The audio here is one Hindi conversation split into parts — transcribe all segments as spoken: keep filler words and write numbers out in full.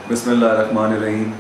बिस्मिल्लाहिर्रहमानिर्रहीम।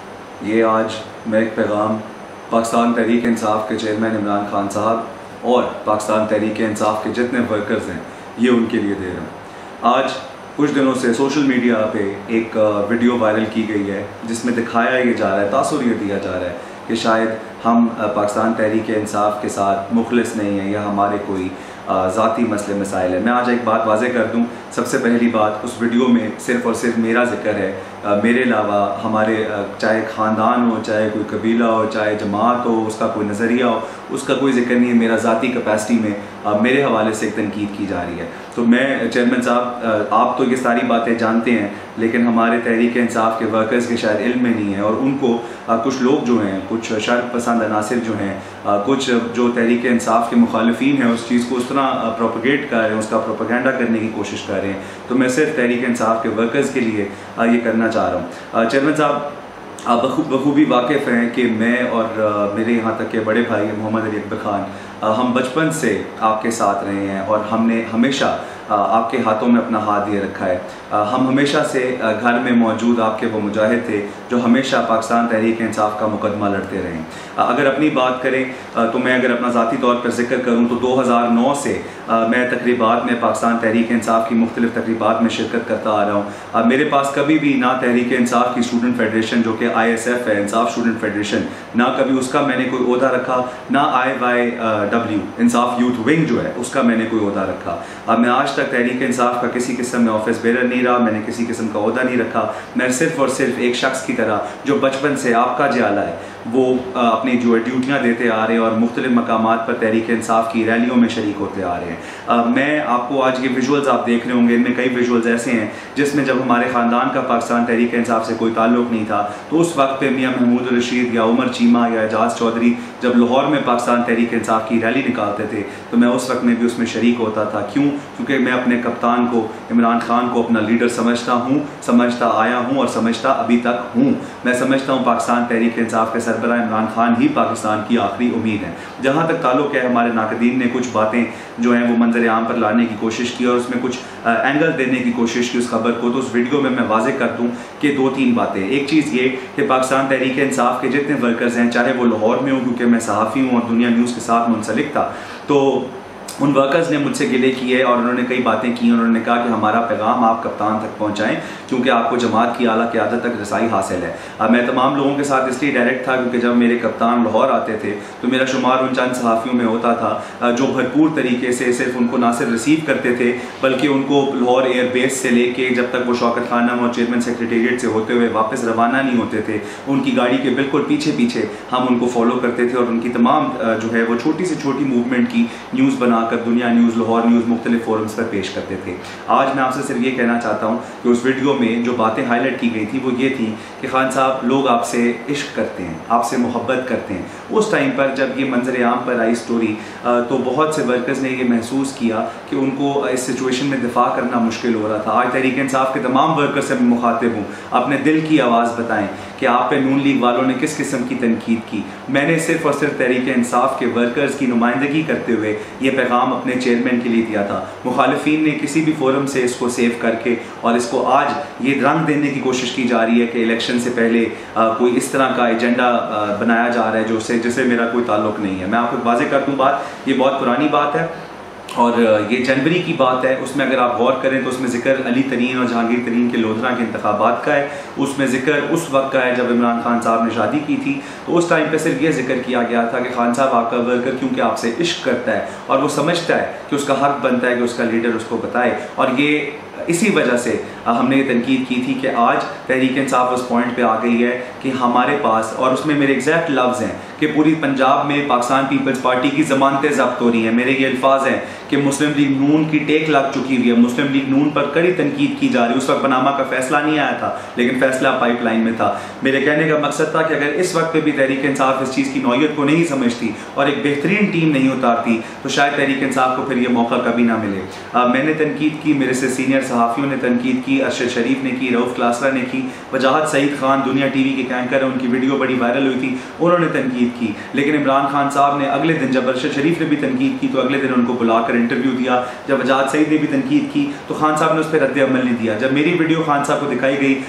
ये आज मैं एक पैगाम पाकिस्तान तहरीक इंसाफ के चेयरमैन इमरान खान साहब और पाकिस्तान तहरीक इंसाफ के जितने वर्कर्स हैं ये उनके लिए दे रहा हूँ। आज कुछ दिनों से सोशल मीडिया पे एक वीडियो वायरल की गई है जिसमें दिखाया ये जा रहा है, तासुर ये दिया जा रहा है कि शायद हम पाकिस्तान तहरीक इंसाफ के साथ मुखलिस नहीं हैं या हमारे कोई ज़ाती मसले मसाइल है। मैं आज एक बात वाज़े कर दूं। सबसे पहली बात, उस वीडियो में सिर्फ़ और सिर्फ मेरा जिक्र है। आ, मेरे अलावा हमारे आ, चाहे ख़ानदान हो, चाहे कोई कबीला हो, चाहे जमात हो, उसका कोई नज़रिया हो, उसका कोई जिक्र नहीं है। मेरा ज़ाती कैपेसिटी में आ, मेरे हवाले से एक तनकीद की जा रही है। तो मैं चेयरमैन साहब, आप तो ये सारी बातें जानते हैं, लेकिन हमारे तहरीक इंसाफ के वर्कर्स के शायद इल्म में नहीं है, और उनको आ, कुछ लोग जो हैं, कुछ शर्क पसंद अनासिर जो हैं, आ, कुछ जो तहरीक इंसाफ के मुखालिफिन हैं उस चीज़ को उस तरह प्रोपगेट कर रहे हैं, उसका प्रोपेगेंडा करने की कोशिश कर रहे हैं। तो मैं सिर्फ तहरीक इंसाफ के वर्कर्स के लिए आ, ये करना चाह रहा हूँ। चेयरमैन साहब, आप बखूबी वाकिफ़ हैं कि मैं और आ, मेरे यहाँ तक के बड़े भाई मोहम्मद अली अकबर ख़ान, हम बचपन से आपके साथ रहे हैं और हमने हमेशा आपके हाथों में अपना हाथ दिए रखा है। हम हमेशा से घर में मौजूद आपके वो मुजाहिद थे जो हमेशा पाकिस्तान तहरीक इंसाफ का मुकदमा लड़ते रहे। अगर अपनी बात करें तो मैं अगर अपना ज़ाती तौर पर जिक्र करूं तो दो हज़ार नौ से मैं तकरीबात में पाकिस्तान तहरीक इंसाफ की मुख्तलिफ तकरीबात में शिरकत करता आ रहा हूँ। मेरे पास कभी भी ना तहरीक इंसाफ की स्टूडेंट फेडरेशन जो कि आई एस एफ है, इंसाफ स्टूडेंट फेडरेशन, ना कभी उसका मैंने कोई ओहदा रखा, ना I Y W Insaf youth wing जो है उसका मैंने कोई ओहदा रखा। अब मैं आज तक तहरीक इंसाफ का किसी किस्म में ऑफिस बेरर नहीं रहा, मैंने किसी किस्म का ओहदा नहीं रखा। मैं सिर्फ और सिर्फ एक शख्स की तरह जो बचपन से आपका जियाला है वो अपनी जो है ड्यूटियाँ देते आ रहे हैं और मुख्तलिफ मकामात पर तहरीक इंसाफ की रैलियों में शरीक होते आ रहे हैं। आ, मैं आपको आज के विजुअल्स आप देख रहे होंगे, इनमें कई विजुअल्स ऐसे हैं जिसमें जब हमारे ख़ानदान का पाकिस्तान तहरीक इंसाफ से कोई ताल्लुक़ नहीं था तो उस वक्त पे मियाँ महमूद रशीद या उमर चीमा या एजाज चौधरी जब लाहौर में पाकिस्तान तहरीक इंसाफ की रैली निकालते थे तो मैं उस वक्त में भी उसमें शरीक होता था। क्यों? क्योंकि मैं अपने कप्तान को, इमरान खान को, अपना लीडर समझता हूँ, समझता आया हूँ और समझता अभी तक हूँ। मैं समझता हूँ पाकिस्तान तहरीक इंसाफ के सरबराह इमरान खान ही पाकिस्तान की आखिरी उम्मीद है। जहाँ तक ताल्लुक़ है, हमारे नाकदीन ने कुछ बातें जो हैं वो मंजर आम पर लाने की कोशिश की और उसमें कुछ एंगल देने की कोशिश की उस खबर को। तो उस वीडियो में मैं वाज़े कर दूँ कि दो तीन बातें। एक चीज़ ये कि पाकिस्तान तहरीक इंसाफ के जितने वर्कर्स हैं, चाहे वो लाहौर में हो, क्योंकि मैं सहाफ़ी हूँ और दुनिया न्यूज़ के साथ मुंसलिक था, तो उन वर्कर्स ने मुझसे गिले किए और उन्होंने कई बातें की। उन्होंने कहा कि हमारा पैगाम आप कप्तान तक पहुंचाएं क्योंकि आपको जमात की आला क़यादत तक रसाई हासिल है। अब मैं तमाम लोगों के साथ इसलिए डायरेक्ट था क्योंकि जब मेरे कप्तान लाहौर आते थे तो मेरा शुमार उन चंद सहाफ़ियों में होता था जो भरपूर तरीके से सिर्फ उनको ना सिर्फ रिसीव करते थे बल्कि उनको लाहौर एयर बेस से लेके जब तक वो शौकत खानम और चेयरमैन सेक्रेटेरिएट से होते हुए वापस रवाना नहीं होते थे, उनकी गाड़ी के बिल्कुल पीछे पीछे हम उनको फॉलो करते थे और उनकी तमाम जो है वो छोटी से छोटी मूवमेंट की न्यूज़ बनाकर दुनिया न्यूज़, लाहौर न्यूज़ मुख्तलिफ फोरम्स पर पेश करते थे। आज मैं आपसे सिर्फ ये कहना चाहता हूँ कि उस वीडियो में जो बातें हाईलाइट की गई थी वो ये थी कि खान साहब, लोग आपसे इश्क करते हैं, आपसे मोहब्बत करते हैं। उस टाइम पर जब ये मंजर आम पर आई स्टोरी तो बहुत से वर्कर्स ने ये महसूस किया कि उनको इस सिचुएशन में दिफा करना मुश्किल हो रहा था। आज तहरीक इंसाफ के तमाम वर्कर्स से मैं मुखातिब हूँ, अपने दिल की आवाज़ बताएं कि आप पे नून लीग वालों ने किस किस्म की तनकीद की। मैंने सिर्फ और सिर्फ तहरीक इंसाफ के वर्कर्स की नुमाइंदगी करते हुए ये पैगाम अपने चेयरमैन के लिए दिया था। मुखालिफिन ने किसी भी फोरम से इसको सेव करके और इसको आज ये रंग देने की कोशिश की जा रही है कि इलेक्शन से पहले आ, कोई इस तरह का एजेंडा बनाया जा रहा है जो से जिससे मेरा कोई ताल्लुक़ नहीं है। मैं आपको वाज़े कर दूँ बात, ये बहुत पुरानी बात है और ये जनवरी की बात है। उसमें अगर आप गौर करें तो उसमें जिक्र अली तरीन और जहांगीर तरीन के लोधरा के इंतखाबात का है। उसमें जिक्र उस वक्त का है जब इमरान खान साहब ने शादी की थी। तो उस टाइम पे सिर्फ ये जिक्र किया गया था कि खान साहब आपका वर्कर क्योंकि आपसे इश्क करता है और वो समझता है कि उसका हक बनता है कि उसका लीडर उसको बताए। और ये इसी वजह से हमने ये तनकीद की थी कि आज तहरीक इंसाफ उस पॉइंट पे आ गई है कि हमारे पास, और उसमें मेरे एग्जैक्ट लफ्ज़ हैं कि पूरी पंजाब में पाकिस्तान पीपल्स पार्टी की ज़मानतें ज़ब्त हो रही हैं। मेरे ये अल्फाज हैं कि मुस्लिम लीग नून की टेक लग चुकी हुई है, मुस्लिम लीग नून पर कड़ी तनकीद की जा रही है। उस वक्त पनामा का फैसला नहीं आया था लेकिन फैसला पाइपलाइन में था। मेरे कहने का मकसद था कि अगर इस वक्त पे भी तहरीक इंसाफ इस चीज़ की नौयत को नहीं समझती और एक बेहतरीन टीम नहीं उतारती तो शायद तहरीक इंसाफ को फिर ये मौका कभी ना मिले। आ, मैंने तनकीद की, मेरे से सीनियर सहाफ़ियों ने तनकीद की, अरशद शरीफ ने की, रऊफ़ क्लासरा ने की, वजाहत सईद खान दुनिया टीवी के एंकर हैं, उनकी वीडियो बड़ी वायरल हुई थी, उन्होंने तनकीद की। लेकिन इमरान खान साहब ने अगले दिन, जब अरशद शरीफ ने भी तनकीद की तो अगले दिन उनको बुलाकर इंटरव्यू दिया। जब वजाहत सईद ने भी तनकीद की तो खान साहब ने उस पर रद्द अमल नहीं दिया। जब मेरी वीडियो खान साहब को दिखाई गई तो उन्होंने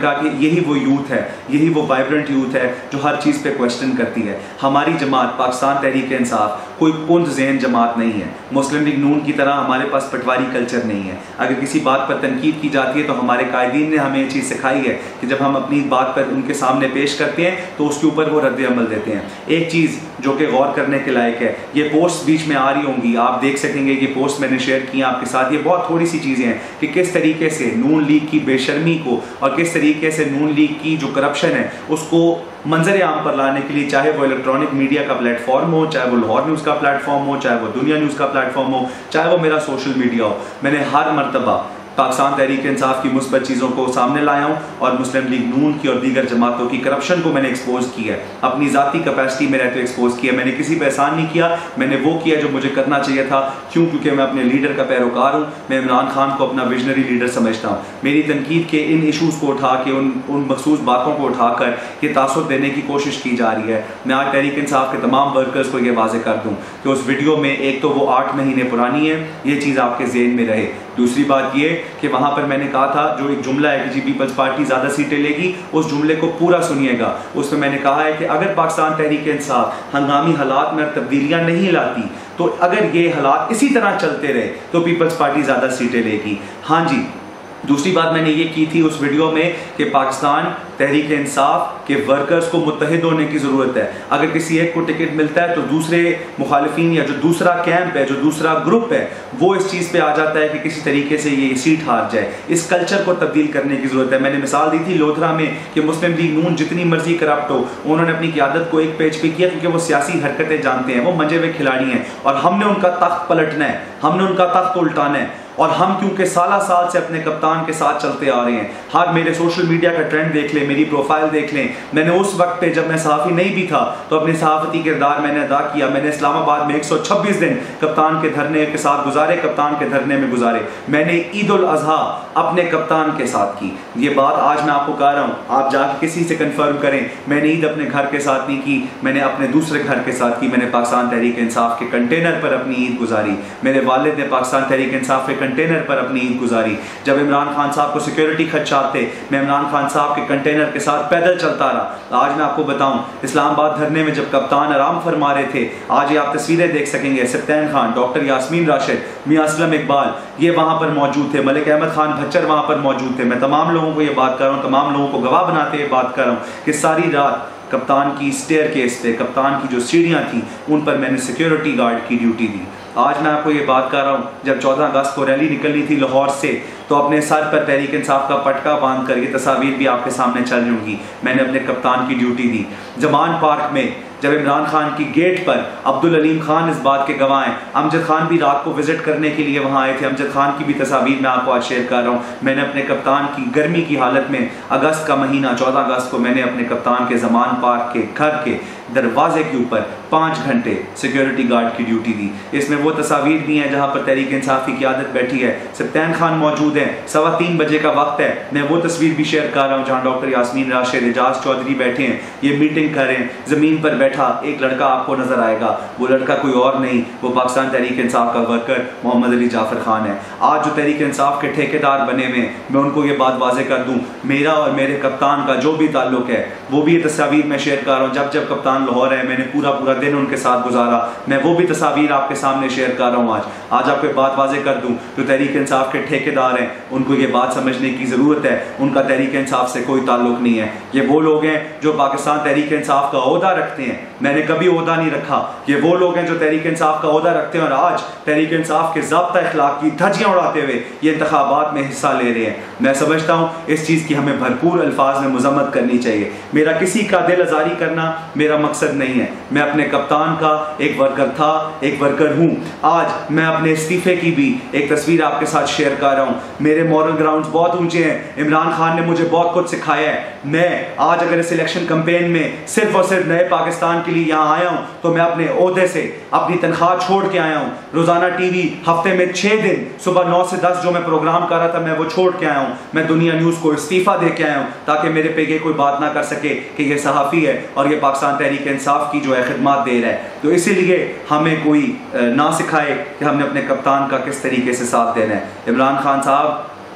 कहा कि यही वो यूथ है, यही वो वाइब्रेंट यूथ है जो हर चीज़ पे क्वेश्चन करती है। हमारी जमात पाकिस्तान तहरीक इंसाफ कोई कुंद ज़हन जमात नहीं है। मुस्लिम लीग नून की तरह हमारे पास पटवारी कल्चर नहीं है। अगर किसी बात पर तनकीद की जाती है तो हमारे कायदीन ने हमें ये चीज़ सिखाई है कि जब हम अपनी बात पर उनके सामने पेश करते हैं तो उसके ऊपर वो रद्द अमल देते हैं। एक चीज़ जो कि गौर करने के लायक है, ये पोस्ट बीच में आ रही होंगी, आप देख सकेंगे, ये पोस्ट मैंने शेयर की आपके साथ। ये बहुत थोड़ी सी चीज़ें हैं कि किस तरीके से नून लीग की बेशर्मी को और किस तरीके से नून लीग की जो करप्शन है उसको मंजर आम पर लाने के लिए, चाहे वो इलेक्ट्रॉनिक मीडिया का प्लेटफॉर्म हो, चाहे वो लाहौर न्यूज़ का प्लेटफॉर्म हो, चाहे वो दुनिया न्यूज़ का प्लेटफॉर्म हो, चाहे वो मेरा सोशल मीडिया हो, मैंने हर मरतबा पाकिस्तान तहरीक इंसाफ की मुस्बत चीज़ों को सामने लाया हूँ और मुस्लिम लीग नून की और दीगर जमातों की करप्शन को मैंने एक्सपोज किया है। अपनी ज़ाती कैपेसिटी में रहते एक्सपोज किया। मैंने किसी पर एहसान नहीं किया, मैंने वो किया जो मुझे करना चाहिए था। क्यों? क्योंकि मैं अपने लीडर का पैरोकार हूँ। मैं इमरान खान को अपना विजनरी लीडर समझता हूँ। मेरी तनकीद के इन इशूज़ को उठा के, उन उन मखसूस बातों को उठाकर ये तासुर देने की कोशिश की जा रही है। मैं आज तहरीक इंसाफ के तमाम वर्कर्स को ये वाज़े कर दूँ कि उस वीडियो में एक तो वो आठ महीने पुरानी है, ये चीज़ आपके ज़हन में रहे। दूसरी बात ये कि वहाँ पर मैंने कहा था जो एक जुमला है कि जी पीपल्स पार्टी ज़्यादा सीटें लेगी, उस जुमले को पूरा सुनिएगा। उसमें मैंने कहा है कि अगर पाकिस्तान तहरीक इंसाफ हंगामी हालात में तब्दीलियाँ नहीं लाती तो अगर ये हालात इसी तरह चलते रहे तो पीपल्स पार्टी ज़्यादा सीटें लेगी। हाँ जी, दूसरी बात मैंने ये की थी उस वीडियो में कि पाकिस्तान तहरीक इंसाफ के वर्कर्स को मुत्तहिद होने की ज़रूरत है। अगर किसी एक को टिकट मिलता है तो दूसरे मुखालिफिन या जो दूसरा कैंप है, जो दूसरा ग्रुप है, वो इस चीज़ पे आ जाता है कि किसी तरीके से ये सीट हार जाए। इस कल्चर को तब्दील करने की ज़रूरत है। मैंने मिसाल दी थी लोधरा में कि मुस्लिम लीग नून जितनी मर्जी करप्ट हो, उन्होंने अपनी क़यादत को एक पेज पे किया क्योंकि वो सियासी हरकतें जानते हैं, वो मंजे हुए खिलाड़ी हैं और हमने उनका तख्त पलटना है, हमने उनका तख्त उल्टाना है। और हम क्योंकि साला साल से अपने कप्तान के साथ चलते आ रहे हैं। हर मेरे सोशल मीडिया का ट्रेंड देख लें, मेरी प्रोफाइल देख लें, मैंने उस वक्त पे जब मैं सहाफ़ी नहीं भी था तो अपने सहाफ़ती किरदार मैंने अदा किया। मैंने इस्लामाबाद में एक सौ छब्बीस दिन कप्तान के धरने के साथ गुजारे, कप्तान के धरने में गुजारे। मैंने ईद उल अज़हा अपने कप्तान के साथ की। ये बात आज मैं आपको कह रहा हूँ, आप जाके किसी से कन्फर्म करें। मैंने ईद अपने घर के साथ नहीं की, मैंने अपने दूसरे घर के साथ की। मैंने पाकिस्तान तहरीक इंसाफ के कंटेनर पर अपनी ईद गुजारी। मेरे वालिद ने पाकिस्तान तहरीक इंसाफ के कंटेनर पर अपनी ईद गुजारी। जब इमरान खान साहब को सिक्योरिटी खदशात थे, मैं इमरान खान साहब के कंटेनर के साथ पैदल चलता रहा। आज मैं आपको बताऊं, इस्लामाबाद धरने में जब कप्तान आराम फरमा रहे थे, आज ये आप तस्वीरें देख सकेंगे, सत्तैन खान, डॉक्टर यास्मीन राशिद, मियां असलम इकबाल, ये वहां पर मौजूद थे। मलिक अहमद खान भच्चर वहां पर मौजूद थे। मैं तमाम लोगों को ये बात कर रहा हूँ, तमाम लोगों को गवाह बनाते हुए बात कर रहा हूँ कि सारी रात कप्तान की स्टेयर केस पे, कप्तान की जो सीढ़ियाँ थी, उन पर मैंने सिक्योरिटी गार्ड की ड्यूटी दी। आज मैं आपको ये बात कर रहा हूँ, जब चौदह अगस्त को रैली निकलनी थी लाहौर से, तो अपने सर पर तहरीक इंसाफ का पटका बांध कर, ये तस्वीर भी आपके सामने चल रही होंगी, मैंने अपने कप्तान की ड्यूटी दी। जमान पार्क में जब इमरान खान की गेट पर अब्दुल अलीम खान इस बात के गवाह हैं, अमजद खान भी रात को विजिट करने के लिए वहाँ आए थे। अमजद खान की भी तस्वीर मैं आपको आज शेयर कर रहा हूँ। मैंने अपने कप्तान की गर्मी की हालत में, अगस्त का महीना, चौदह अगस्त को मैंने अपने कप्तान के जमान पार्क के घर के दरवाजे के ऊपर पाँच घंटे सिक्योरिटी गार्ड की ड्यूटी दी। इसमें वो तस्वीर भी हैं जहाँ पर तहरीक इंसाफ की क़यादत बैठी है, सत्तैन खान मौजूद हैं, सवा तीन बजे का वक्त है। मैं वो तस्वीर भी शेयर कर रहा हूँ जहाँ डॉक्टर यास्मीन राशिद, एजाज चौधरी बैठे हैं, ये मीटिंग कर रहे हैं। ज़मीन पर बैठा एक लड़का आपको नजर आएगा, वो लड़का कोई और नहीं, वो पाकिस्तान तहरीक इंसाफ का वर्कर मोहम्मद अली जाफर खान है। आज जो तहरीक इंसाफ के ठेकेदार बने हुए, मैं उनको ये बात वाज़े कर दूँ, मेरा और मेरे कप्तान का जो भी ताल्लुक है, वो भी ये तस्वीर मैं शेयर कर रहा हूँ। जब जब कप्तान लाहौर है, मैंने पूरा पूरा दिन उनके साथ गुजारा, मैं वो भी तस्वीर आपके सामने शेयर कर रहा हूँ। आज आज आपको बात वाज़े कर दूँ, जो तहरीक इंसाफ के ठेकेदार हैं, उनको ये बात समझने की ज़रूरत है, उनका तहरीक इंसाफ से कोई ताल्लुक नहीं है। ये वो लोग हैं जो पाकिस्तान तहरीक इंसाफ का ओहदा रखते हैं, मैंने कभी ओहदा नहीं रखा। ये वो लोग हैं जो तहरीक इंसाफ का ओहदा रखते हैं और आज तहरीक इंसाफ के ज़ाब्ता इखलाक की धज्जियाँ उड़ाते हुए ये इंतखाबात में हिस्सा ले रहे हैं। मैं समझता हूँ इस चीज़ की हमें भरपूर अल्फाज में मज़म्मत करनी चाहिए। मेरा किसी का दिल आज़ारी करना मेरा मकसद नहीं है। मैं अपने कप्तान का एक वर्कर था, एक वर्कर हूँ। आज मैं अपने इस्तीफे की भी एक तस्वीर आपके साथ शेयर कर रहा हूँ। मेरे मॉरल ग्राउंड्स बहुत ऊंचे हैं। इमरान खान ने मुझे बहुत कुछ सिखाया है। मैं आज अगर इस इलेक्शन कैंपेन में सिर्फ और सिर्फ नए पाकिस्तान के लिए यहाँ आया हूँ तो मैं अपने ओहदे से अपनी तनख्वाह छोड़ के आया हूँ। रोज़ाना टीवी हफ्ते में छः दिन सुबह नौ से दस जो मैं प्रोग्राम कर रहा था, मैं वो छोड़ के आया हूँ। मैं दुनिया न्यूज़ को इस्तीफ़ा दे के आया हूँ ताकि मेरे पे ये कोई बात ना कर सके कि ये सहाफ़ी है और ये पाकिस्तान तहरीक इंसाफ की जो है खिदमत दे रहा है। तो इसीलिए हमें कोई ना सिखाए कि हमने अपने कप्तान का किस तरीके से साथ देना है। इमरान खान साहब,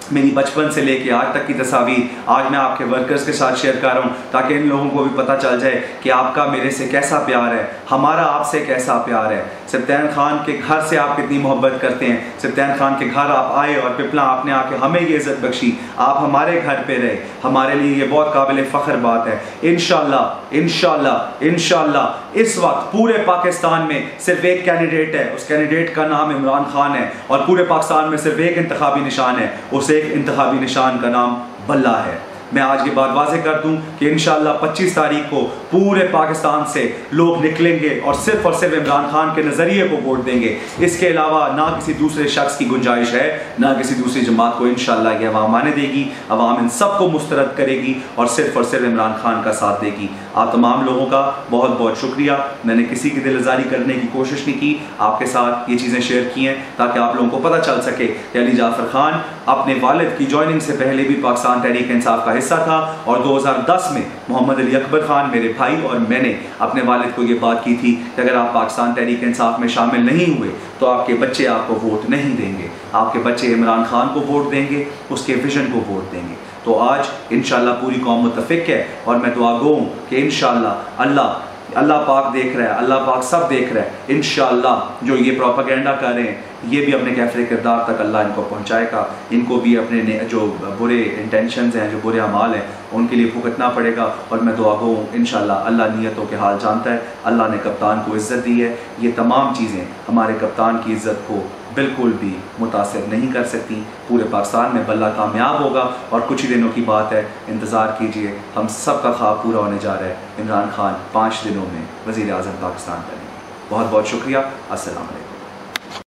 मेरी बचपन से लेके आज तक की तस्वीर आज मैं आपके वर्कर्स के साथ शेयर कर रहा हूँ, ताकि इन लोगों को भी पता चल जाए कि आपका मेरे से कैसा प्यार है, हमारा आपसे कैसा प्यार है। सब्तैन खान के घर से आप कितनी मोहब्बत करते हैं। सब्तैन खान के घर आप आए और पिपला आपने आके हमें ये इज़्ज़त बख्शी, आप हमारे घर पे रहे, हमारे लिए ये बहुत काबिल फ़ख्र बात है। इंशाल्लाह इंशाल्लाह इंशाल्लाह इस वक्त पूरे पाकिस्तान में सिर्फ एक कैंडिडेट है, उस कैंडिडेट का नाम इमरान खान है, और पूरे पाकिस्तान में सिर्फ एक इंतखाबी निशान है, उस एक इंतखाबी निशान का नाम बल्ला है। मैं आज की बात वाज़ेह कर दूं कि इंशाल्लाह पच्चीस तारीख को पूरे पाकिस्तान से लोग निकलेंगे और सिर्फ और सिर्फ इमरान खान के नज़रिए को वोट देंगे। इसके अलावा ना किसी दूसरे शख्स की गुंजाइश है, ना किसी दूसरी जमात को इंशाल्लाह ये अवाम आने देगी। अवाम इन सब को मुस्तरद करेगी और सिर्फ और सिर्फ इमरान खान का साथ देगी। आप तमाम लोगों का बहुत बहुत शुक्रिया। मैंने किसी की दिलजारी करने की कोशिश नहीं की, आपके साथ ये चीज़ें शेयर की हैं ताकि आप लोगों को पता चल सके कि अली जाफ़र खान अपने वालिद की जॉइनिंग से पहले भी पाकिस्तान तहरीक इंसाफ का हिस्सा था, और दो हज़ार दस में मोहम्मद अली अकबर खान मेरे भाई और मैंने अपने वालिद को ये बात की थी कि अगर आप पाकिस्तान तहरीक इंसाफ में शामिल नहीं हुए तो आपके बच्चे आपको वोट नहीं देंगे, आपके बच्चे इमरान खान को वोट देंगे, उसके विजन को वोट देंगे। तो आज इंशाल्लाह पूरी कौम मुत्तफ़िक है, और मैं दुआ गो हूँ कि इंशाल्लाह अल्लाह अल्लाह पाक देख रहा है, अल्लाह पाक सब देख रहा है। इंशाल्लाह जो ये प्रोपेगेंडा कर रहे हैं ये भी अपने कैफरे किरदार तक अल्लाह इनको पहुंचाएगा, इनको भी अपने जो बुरे इंटेंशंस हैं, जो बुरे अमाल हैं, उनके लिए भुगतना पड़ेगा। और मैं दुआ गो हूँ इंशाल्लाह अल्लाह नीयतों के हाल जानता है। अल्लाह ने कप्तान को इज़्ज़त दी है, ये तमाम चीज़ें हमारे कप्तान की इज़्ज़त को बिल्कुल भी मुतासिर नहीं कर सकती। पूरे पाकिस्तान में बल्ला कामयाब होगा, और कुछ ही दिनों की बात है, इंतज़ार कीजिए, हम सब का ख्वाब पूरा होने जा रहा है। इमरान खान पाँच दिनों में वज़ीर आज़म पाकिस्तान बनेंगे। बहुत बहुत शुक्रिया। अस्सलाम वालेकुम।